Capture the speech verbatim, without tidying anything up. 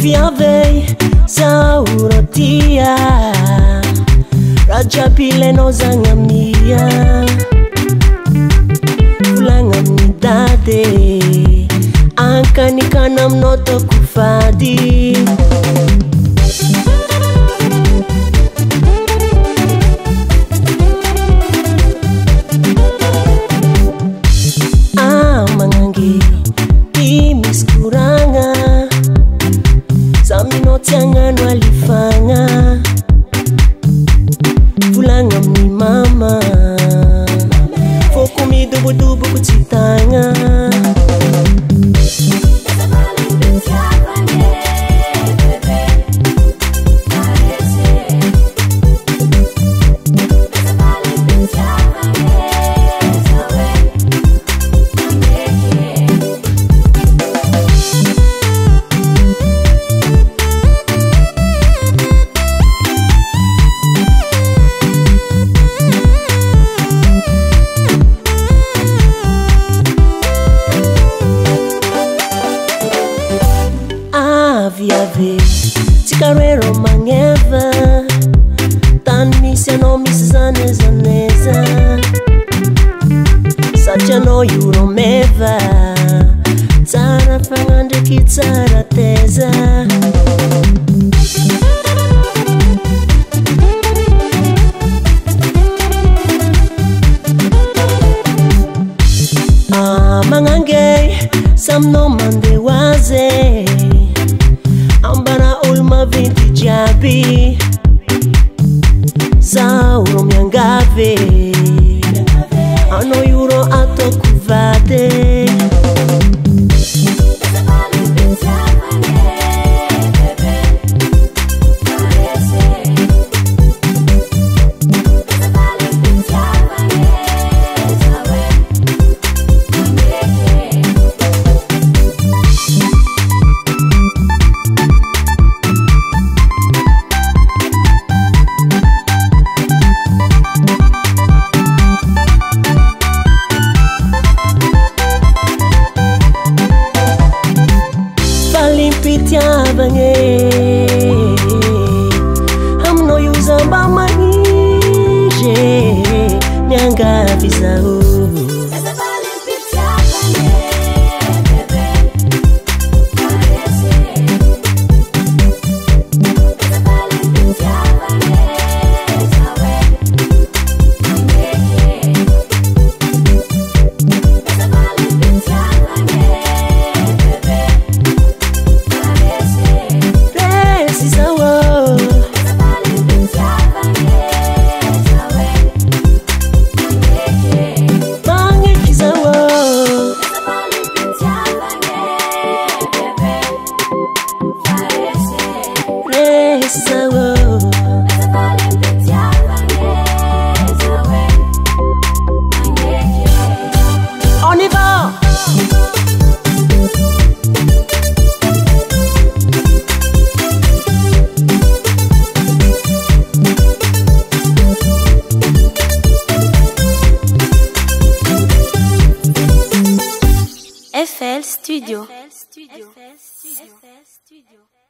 viavei saurotia Raja pileno zangamia Fulanga midade Ankanika namnoto kufadi Ah mangangi Timis kuranga Saminotiangan walifanya Fulanga mi mama Foku mi dubu-dubu kucitanga Viave Ticarero mangeva Tanmisia no missaneza neza Satya no yuromeva Tsara fangandre ki tsara teza Ah mangange Samno mandewaze Ambara ulma vinti jabi Sauro miangave Ano yuro ato kuvade Pitiabange Hamno yuzamba manije Nyanga visao On y va! F L Studio. F L Studio. F L Studio.